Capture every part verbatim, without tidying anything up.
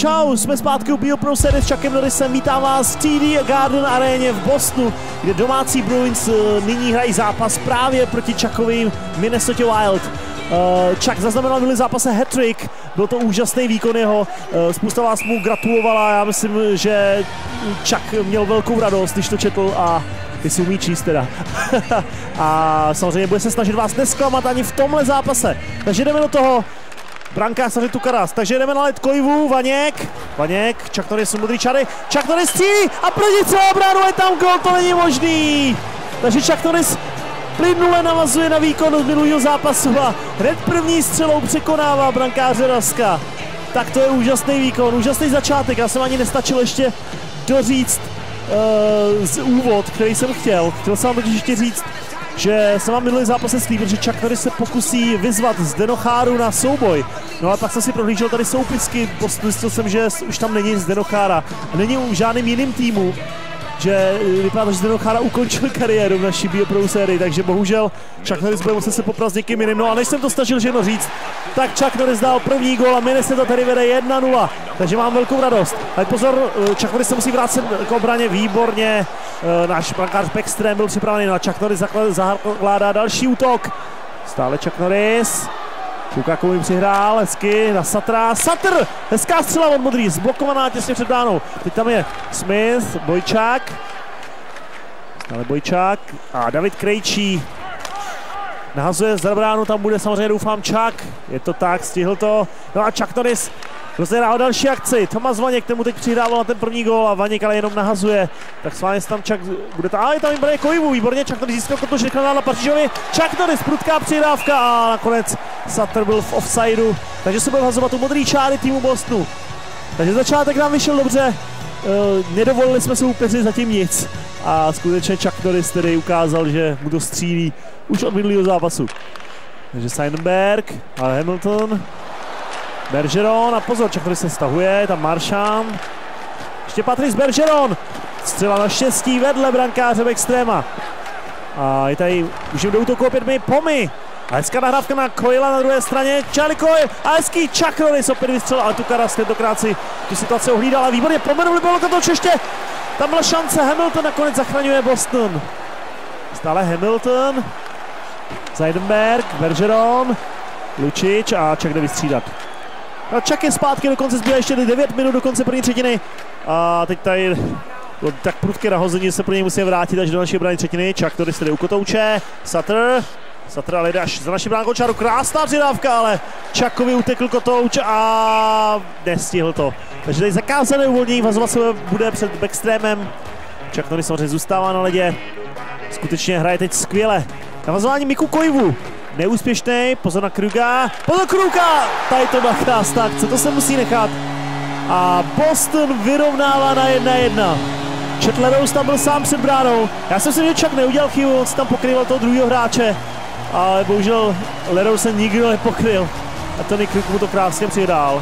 čau, jsme zpátky u BioPro série s Chuckem Norrisem, vítám vás v T D Garden aréně v Bostonu, kde domácí Bruins nyní hrají zápas právě proti Chuckovým Minnesota Wild. Chuck zaznamenal v minulém zápase hat-trick, byl to úžasný výkon jeho, spousta vás mu gratulovala, já myslím, že Chuck měl velkou radost, když to četl a ty si umí číst teda. A samozřejmě bude se snažit vás nesklamat ani v tomhle zápase, takže jdeme do toho. Brankář Saři Tukaras, takže jdeme na led Koivu, Vaněk, Vaněk, Chuck Norris, modrý čary, Chuck Norris střílí a proti celou bránu je tam gol, to není možný. Takže Chuck Norris plynule navazuje na výkon z minulého zápasu a hned první střelou překonává brankáře Raska. Tak to je úžasný výkon, úžasný začátek, já jsem ani nestačil ještě doříct uh, z úvod, který jsem chtěl. Chtěl jsem vám totiž ještě říct, že jsem vám minulý zápase slíbil, že Chuck Norris se pokusí vyzvat Zdeno Cháru na souboj. No a pak jsem si prohlížel tady soupisky, zjistil jsem, že už tam není Zdeno Chára. Není u žádným jiným týmu, že vypadá, že Zdeno Chára ukončil kariéru v naší BioPro sérii, takže bohužel Chuck Norris bude muset se poprat s někým jiným. No a než jsem to snažil ženo říct, tak Chuck Norris dal první gól a Minnesota tady vede jedna nula, takže mám velkou radost. Ale pozor, Chuck Norris se musí vrátit k obraně výborně, náš brankář Backstrom byl připravený, no a Chuck Norris zakládá další útok. Stále Chuck Norris, Lukaku jim přihrál, hezky na Satra, Satr, hezká střela od modrý, zblokovaná těsně před bránou. Teď tam je Smith, Bojčák, ale Bojčák a David Krejčí nahazuje z bránu, tam bude samozřejmě doufám Chuck, je to tak, stihl to, no a Chuck Norris rozehrál další akci, Tomáš Vaněk, ten mu teď přihrával na ten první gól a Vaněk ale jenom nahazuje, tak sválně tam Chuck bude tam, a je tam výborně Koivu, výborně, Chuck Norris získal to, že na Pařížovi, Chuck Norris, prudká přihrávka a nakonec Sutter byl v offsideu, takže se bude vhazovat u modrý čáry týmu Bostonu. Takže začátek nám vyšel dobře, uh, nedovolili jsme soupeři zatím nic a skutečně Chuck Norris tedy ukázal, že mu to střílí už od minulého zápasu. Takže Seidenberg a Hamilton, Bergeron a pozor, Chuck Norris se stahuje, tam Marchand, ještě Patrice Bergeron, střela na štěstí vedle brankáře Backstroma. A je tady, už jim do útoku opět mi Pomy. A hezká nahrávka na Coila na druhé straně, Charlie Coyle a hezký Chuck Norris opět vystřelil, ale Tukaras tentokrát si tu situaci ohlídal a výborně pomenuli bylo to ještě. Tam byla šance, Hamilton nakonec zachraňuje Boston. Stále Hamilton, Seidenberg, Bergeron, Lučič a Chuck jde vystřídat. No, Chuck je zpátky, dokonce zbývá ještě devět minut do konce první třetiny. A teď tady tak prudké nahození se pro něj musí vrátit až do naší brány třetiny. Chuck Norris tedy u kotouče, Sutter, Sutter ale jde až za naši bránkou čáru, krásná přidávka, ale Chuckovi utekl kotouč a nestihl to. Takže tady zakázané uvolnění, vazovat se bude před Backstromem. Chuck Norris samozřejmě zůstává na ledě, skutečně hraje teď skvěle. Navazování Miku Koivu, neúspěšný, pozor na Kruga, pozor Kruga, tady to byla krásná akce, to se musí nechat. A Boston vyrovnává na jedna jedna. Chet Leros tam byl sám před bránou, já jsem si, že Chuck neudělal chybu, on si tam pokryval toho druhého hráče, ale bohužel Leros se nikdo nepokryl a Tony Krug mu to krásně přihrál.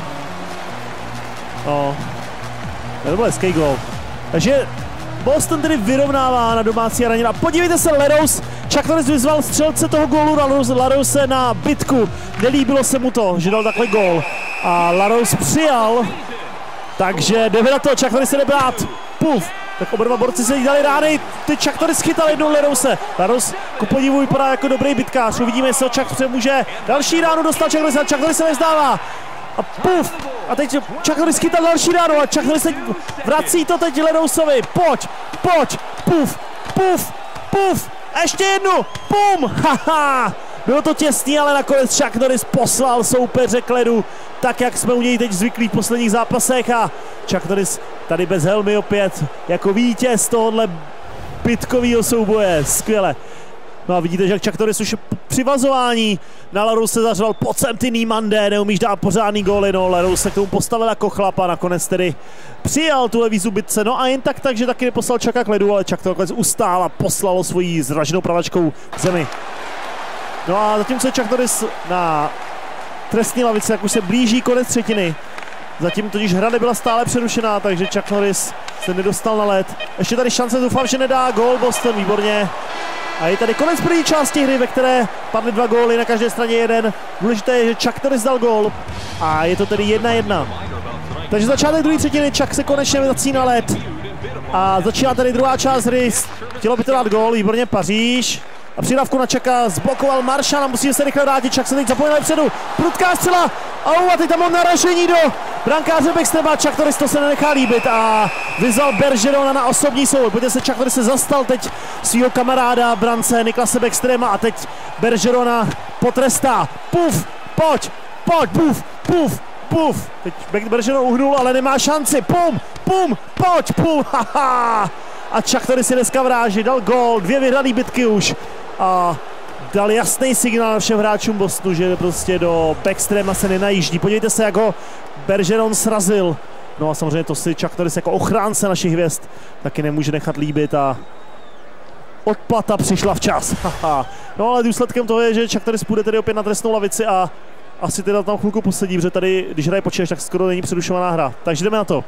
No, to byl hezký gól. Takže Boston tedy vyrovnává na domácí aréně. A podívejte se, Leros, Chuck Norris vyzval střelce toho gólu Larose na bitku. Nelíbilo se mu to, že dal takhle gól. A Larose přijal, takže jdeme na to, Chuck Norris se jde brát. Puf, tak oba dva borci se jí dali rány, teď Chuck Norris chytal jednou Larose. Laros ku podivu vypadá jako dobrý bitkář, uvidíme, jestli ho Chuck přemůže. Další ránu dostal Chuck Norris, a Chuck Norris se nevzdává. A puf, a teď Chuck Norris chytal další ránu a Chuck Norris se vrací to teď Lerousovi. Pojď, pojď, puf, puf, puf, a ještě jednu, pum, haha. Bylo to těsný, ale nakonec Chuck Norris poslal soupeře k ledu, tak jak jsme u něj teď zvyklí v posledních zápasech a Chuck Norris tady bez helmy opět jako vítěz tohohle bitkového souboje, skvěle. No a vidíte, že Chuck Norris už při vazování na Larose se zařval, pojď sem ty Niemande, neumíš dát pořádný góly, no Larose se k tomu postavil jako chlap a nakonec tedy přijal tuhle výzvu bitce, no a jen tak tak, že taky neposlal Chucka k ledu, ale Chuck to nakonec ustál a poslal svojí zraženou pravačkou k zemi. No a zatímco Chuck Norris na trestní lavici, jak už se blíží konec třetiny, zatím totiž hra nebyla stále přerušená, takže Chuck Norris se nedostal na led. Ještě tady šance, doufám, že nedá gól Boston, výborně. A je tady konec první části hry, ve které padly dva góly, na každé straně jeden. Důležité je, že Chuck Norris dal gól a je to tedy jedna jedna. Takže začátek druhé třetiny, Čak se konečně vrací na led. A začíná tady druhá část hry, chtělo by to dát gól, výborně Paříž. A přidávku na Čaka zblokoval Maršan a musíme se rychle vrátit, Čak se teď zapojil vpředu, prudká střela, au, a teď tam mám naražení do brankáře Backstrema, Chuck Norris to se nenechá líbit a vyzval Bergerona na osobní souboj. Pojďte se, Chuck Norris se zastal teď svýho kamaráda brance Niklase Backstrema a teď Bergerona potrestá, puf, pojď, pojď, puf, puf, puf. Teď Bergeron uhnul, ale nemá šanci, pum, pum, pojď, pum, haha. A Chuck Norris si dneska vráží, dal gól, dvě vyhrané bitky už a dal jasný signál všem hráčům Bostonu, že prostě do Backstrema se nenajíždí. Podívejte se, jak ho Bergeron srazil. No a samozřejmě to si Chuck Norris jako ochránce našich hvězd taky nemůže nechat líbit a odplata přišla včas. No ale důsledkem toho je, že Chuck Norris půjde tedy opět na trestnou lavici a asi teda tam chvilku posedí, protože tady, když hraje počítač, tak skoro není přerušovaná hra. Takže jdeme na to.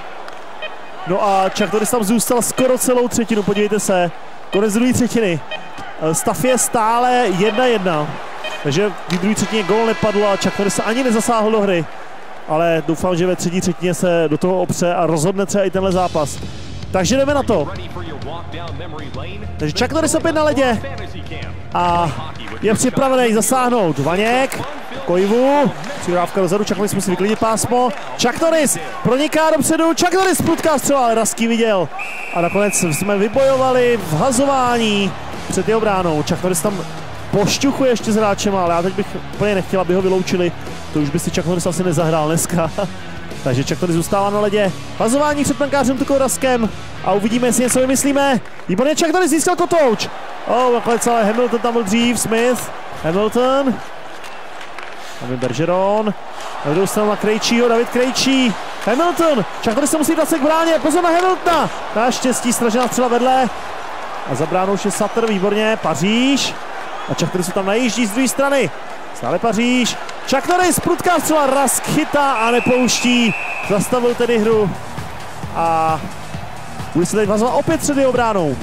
No a Chuck Norris tam zůstal skoro celou třetinu, podívejte se. Konec druhé třetiny. Stav je stále jedna jedna. Takže v druhé třetině gól nepadl a Chuck Norris se ani nezasáhl do hry. Ale doufám, že ve třetí třetině se do toho opře a rozhodne třeba i tenhle zápas. Takže jdeme na to. Takže Chuck Norris opět na ledě. A je připravený zasáhnout. Vaněk, Koivu, přihrávka dozadu, Chuck Norris musí vyklidit pásmo. Chuck Norris proniká dopředu, Chuck Norris prudká střela, ale Rasky viděl. A nakonec jsme vybojovali v hazování před jeho bránou. Chuck Norris tam pošťuchuje ještě s hráčem, ale já teď bych úplně nechtěl, aby ho vyloučili. To už by si Chuck Norris asi nezahrál dneska. Takže Chuck Norris zůstává na ledě. Hazování před brankářem Tukou Raskem. A uvidíme, jestli něco vymyslíme. Výborně, Chuck Norris získal kotouč. Oh, nakonec ale Hamilton tam byl dřív, Smith, Hamilton. Tam je Bergeron. Na druhou stranu na Krejčího, David Krejčí. Hamilton, Chuck Norris se musí dát se k bráně, pozor na Hamiltona. Naštěstí stražená střela vedle. A za bránou už je Sutter, výborně, Paříž. A Chuck Norris tam najíždí z druhé strany. Stále Paříž. Chuck Norris, prudká střela, Rask chytá a nepouští. Zastavil tedy hru. A bude se teď vazovat opět před jeho bránou.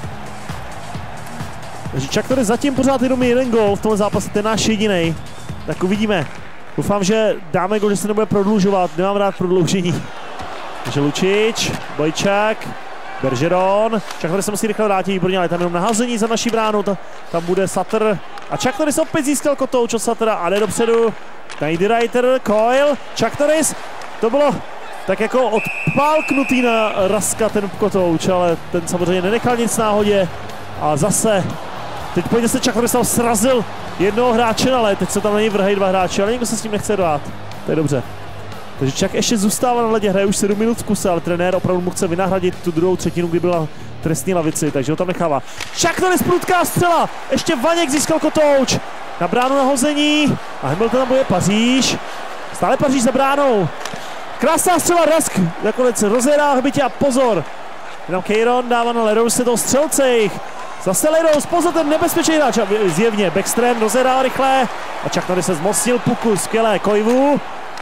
Takže Chuck Norris zatím pořád jenom jeden gól v tomhle zápase, ten náš jedinej. Tak uvidíme. Doufám, že dáme gól, že se nebude prodlužovat. Nemám rád prodloužení. Takže Lučič, Bojčák, Bergeron. Chuck Norris se musí rychle vrátit, výborně, ale tam jenom nahazení za naší bránu. Tam bude Sutter. A Chuck Norris opět získal kotouč od Suttera a jde dopředu. Niederreiter, Coyle, Chuck Norris. To bylo tak jako odpálknutý na Raska ten kotouč, ale ten samozřejmě nenechal nic náhodě. A zase, teď pojďte se, Chuck Norris tam srazil jednoho hráče na led, teď se tam na něj vrhají dva hráči, ale nikdo se s tím nechce dát. To je dobře. Takže Chuck ještě zůstává na ledě, hraje už sedm minut v kuse, ale trenér opravdu mu chce vynahradit tu druhou třetinu, kdy byla trestní lavici, takže ho tam nechává. Chuck Norris, prudká střela, ještě Vaněk získal kotouč. Na bránu nahození a Hamilton tam bude Paříž. Stále Paříž za bránou. Krásná střela, Rask nakonec rozjedá hbitě a pozor. Jenom Kejron dává na Ledouce toho střelce jich. Zase Ledous, pozor, ten nebezpečný hráč, zjevně Backstrom rozjedá rychle a Chuck Norris se zmocnil puku, skvělé, Koivu.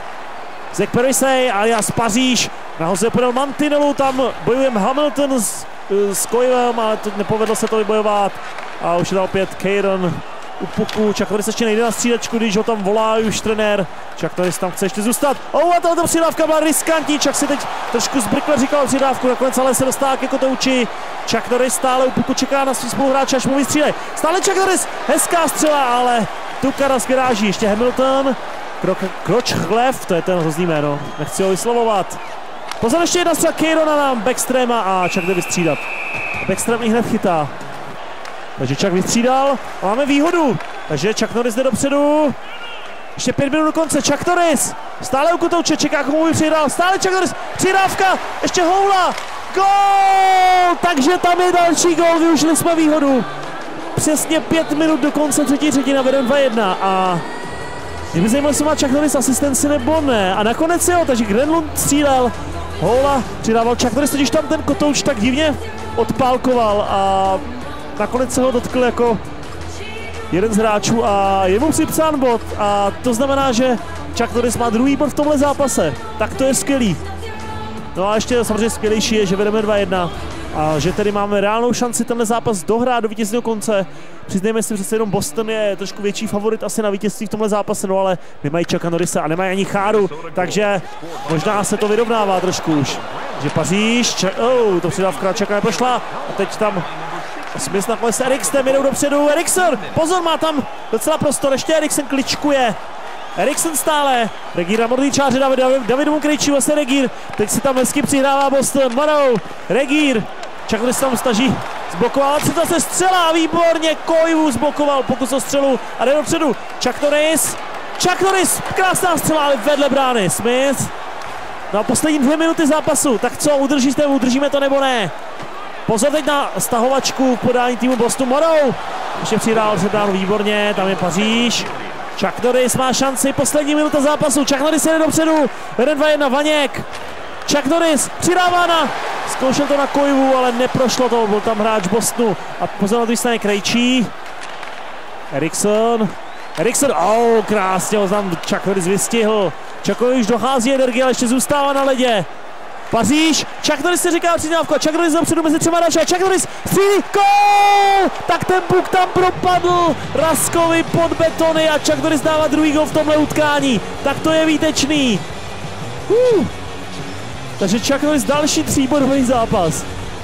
Zach Perisej alias Paříž nahozuje podél mantinelu, tam bojujeme Hamilton s, s Koivem, ale to nepovedlo se to vybojovat a už je tam opět Kejron u puku. Chuck Norris ještě nejde na střídačku, když ho tam volá už trenér. Chuck Norris tam chce ještě zůstat. Oh, a tato přidávka byla riskantní. Chuck si teď trošku zbrkle říkal přidávku, nakonec ale se dostává ke kotouči. Chuck Norris stále u puku čeká na svý spoluhráče, až mu vystřílej. Stále Chuck Norris, hezká střela, ale Tuka Rask vyráží. Ještě Hamilton. Kročchlev, to je ten hrozný jméno, nechci ho vyslovovat. Pozor, ještě jedna střela Keyrona na Backstrema a Chuck jde vystřídat. Backstrom ji hned chytá. Takže Chuck vystřídal a máme výhodu. Takže Chuck Norris jde dopředu. Ještě pět minut do konce, Chuck Norris. Stále u kotouče, čeká, komu by přidal. Stále Chuck Norris, přidávka, ještě houla. Gól! Takže tam je další gól, využili jsme výhodu. Přesně pět minut do konce třetí třetiny, vedeme dva jedna a mě by zajímalo, jestli má Chuck Norris asistenci nebo ne. A nakonec jo, takže Grenlund střílel. Houla přidával Chuck Norris, totiž tam ten kotouč tak divně odpálkoval a nakonec se ho dotkl jako jeden z hráčů a je mu připsán bod a to znamená, že Chuck Norris má druhý bod v tomhle zápase. Tak to je skvělý. No a ještě samozřejmě skvělejší je, že vedeme dva jedna a že tedy máme reálnou šanci tenhle zápas dohrát do vítězného konce, Přiznejme si, přece jenom Boston je trošku větší favorit asi na vítězství v tomhle zápase, no ale nemají Chucka Norrise a nemají ani Cháru, takže možná se to vyrovnává trošku už. Že Paříž, čak, oh, to přidávka Chucka neprošla a teď tam Smith nakonec s Eriksenem jedou dopředu, Eriksen, pozor, má tam docela prostor, ještě Eriksen kličkuje. Eriksen stále, Regír na modlíčáře, David, David, Davidu Krejčí, vlastně Regír, teď si tam hezky přihrává Boston, Morrow, Regír, Chuck Norris tam staží, zblokoval, se zase střela, výborně, Koivu zblokoval pokus o střelu a jde dopředu, Chuck Norris, Chuck Norris, krásná střela, ale vedle brány, Smith, no a poslední dvě minuty zápasu, tak co, udržíte, udržíme to nebo ne? Pozor teď na stahovačku v podání týmu Bostonu, Morrow, ještě přihrál před bránu, výborně, tam je Paříž, Chuck Norris má šanci, poslední minuta zápasu, Chuck Norris jde dopředu, jeden dva jedna, Vaněk, Chuck Norris přidává na, zkoušel to na Koivu, ale neprošlo to, byl tam hráč Bostonu a pozor na druhé straně Krejčí, Eriksen, Eriksen, oh, krásně ho tam Chuck Norris vystihl, Chuckovi už dochází energie, ale ještě zůstává na ledě. Paříž, Chuck Norris se říká přiznávku a Chuck Norris dopředu mezi třema další a Chuck Norris střílí, gól! Tak ten puk tam propadl Raskovi pod betony a Chuck Norris dává druhý gól v tomhle utkání. Tak to je výtečný. Uh. Takže Chuck Norris další tříbodový zápas.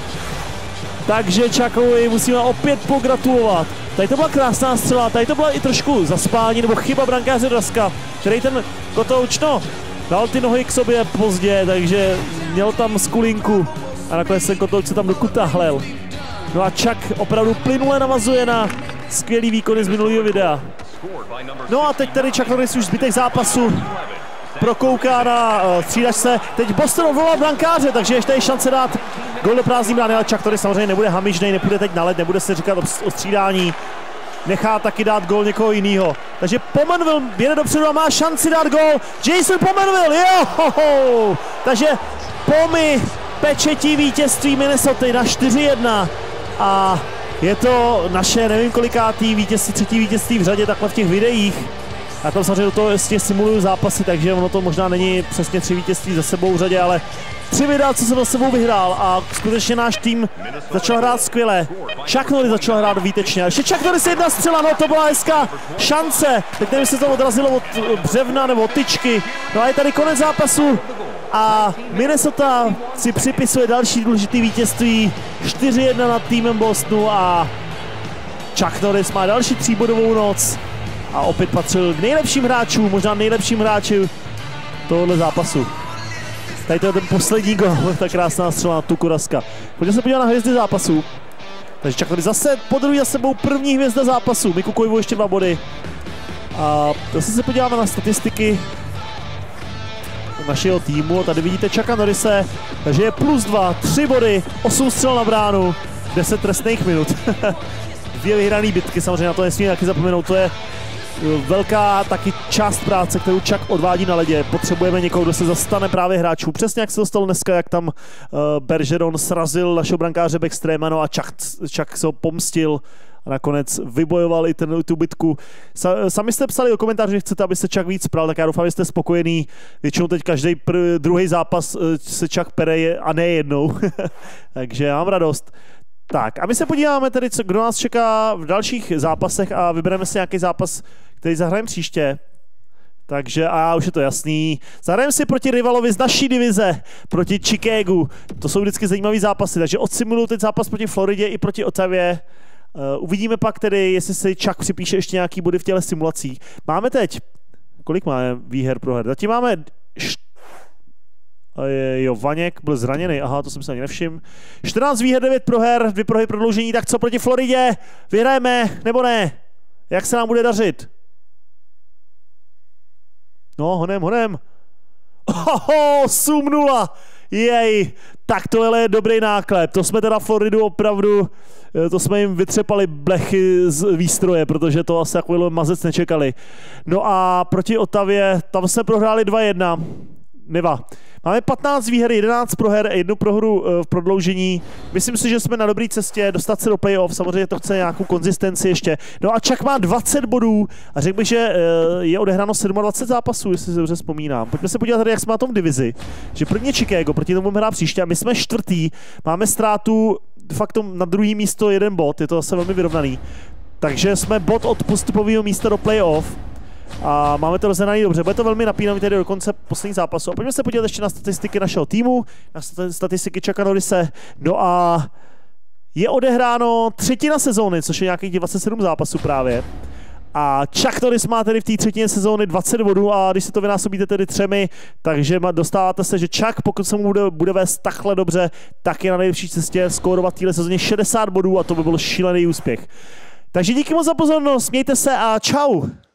Takže Chuckovi musíme opět pogratulovat. Tady to byla krásná střela, tady to byla i trošku zaspání nebo chyba brankáře Raska, který ten kotouč, no, dal ty nohy k sobě pozdě, takže měl tam skulinku a nakonec ten kotouč se tam do kuta hlel. No a Chuck opravdu plynule navazuje na skvělý výkony z minulého videa. No a teď tady Chuck Norris už zbytek zápasu prokouká na uh, střídačce. Teď Boston odvolal brankáře, takže ještě je šance dát gól do prázdný brány, ale Chuck Norris samozřejmě nebude hamižnej, nepůjde teď na led, nebude se říkat o, o střídání. Nechá taky dát gól někoho jiného. Takže Pominville jede dopředu a má šanci dát gól. Jason Pominville, jo! Takže Pomi pečetí vítězství Minnesota na čtyři jedna. A je to naše nevím kolikátý vítězství, třetí vítězství v řadě takhle v těch videích. Já tam samozřejmě do toho ještě simuluju zápasy, takže ono to možná není přesně tři vítězství za sebou v řadě, ale tři videa, co jsem za sebou vyhrál a skutečně náš tým začal hrát skvěle. Chuck Norris začal hrát výtečně. Ještě Chuck Norris jedna střela, no to byla hezká šance. Teď nevím, jestli to odrazilo od břevna nebo od tyčky. No a je tady konec zápasu a Minnesota si připisuje další důležitý vítězství. čtyři jedna nad týmem Bostonu a Chuck Norris má další tříbodovou noc a opět patřil k nejlepším hráčům, možná nejlepším hráči tohohle zápasu. Tady to je ten poslední gol, ta krásná střela na Tuku Raska. Pojďme se podívat na hvězdy zápasu. Takže Chuck Norris zase podruhé za sebou první hvězda zápasu. Miku Koivu ještě dva body. A zase se podíváme na statistiky našeho týmu. Tady vidíte Chucka Norrise, takže je plus dva, tři body, osm střel na bránu, deset trestných minut. Dvě vyhrané bitky, samozřejmě na to nesmíme taky zapomenout, to je velká taky část práce, kterou Chuck odvádí na ledě. Potřebujeme někoho, kdo se zastane právě hráčů. Přesně jak se to stalo dneska, jak tam uh, Bergeron srazil našeho brankáře Backstrema, no a Chuck, Chuck se ho pomstil a nakonec vybojoval i ten, tu bitku. Sa, sami jste psali do komentářů, že chcete, aby se Chuck víc pral, tak já doufám, že jste spokojený. Většinou teď každý druhý zápas uh, se Chuck pere a ne jednou. Takže já mám radost. Tak a my se podíváme tedy, co, kdo nás čeká v dalších zápasech a vybereme si nějaký zápas, který zahrajeme příště. Takže a už je to jasný. Zahrajeme si proti rivalovi z naší divize, proti Chicagu. To jsou vždycky zajímavý zápasy, takže odsimuluju teď zápas proti Floridě i proti Ottavě. Uh, uvidíme pak tedy, jestli si Chuck připíše ještě nějaký body v těle simulacích. Máme teď, kolik máme výher pro her? Zatím máme jo, Vaněk byl zraněný, aha, to jsem si ani nevšiml. čtrnáct výher, devět proher, dvě prohry prodloužení, tak co proti Floridě? Vyhrajeme, nebo ne? Jak se nám bude dařit? No, honem, honem. Oho, osm nula. Jej, tak tohle je dobrý náklep. To jsme teda Floridu opravdu, to jsme jim vytřepali blechy z výstroje, protože to asi takovýhle mazec nečekali. No a proti Ottavě, tam jsme prohráli dva jedna. Neva. Máme patnáct výher, jedenáct proher a jednu prohru v prodloužení. Myslím si, že jsme na dobré cestě dostat se do playoff. Samozřejmě to chce nějakou konzistenci ještě. No a Chuck má dvacet bodů a řekl bych, že je odehráno dvacet sedm zápasů, jestli se dobře vzpomínám. Pojďme se podívat tady, jak jsme na tom divizi. Že první Chicago, proti tomu hrá příště a my jsme čtvrtý. Máme ztrátu de facto na druhý místo jeden bod, je to zase velmi vyrovnaný. Takže jsme bod od postupového místa do playoff. A máme to rozhraný dobře, bude to velmi napínavý tedy do konce posledních zápasů. A pojďme se podívat ještě na statistiky našeho týmu, na statistiky Chucka Norrise. No a je odehráno třetina sezóny, což je nějakých dvacet sedm zápasů právě. A Chuck Norris má tedy v té třetině sezóny dvacet bodů a když si to vynásobíte tedy třemi, takže dostáváte se, že Chuck, pokud se mu bude, bude vést takhle dobře, tak je na nejlepší cestě skórovat v téhle sezóně šedesát bodů a to by byl šílený úspěch. Takže díky moc za pozornost, mějte se a čau!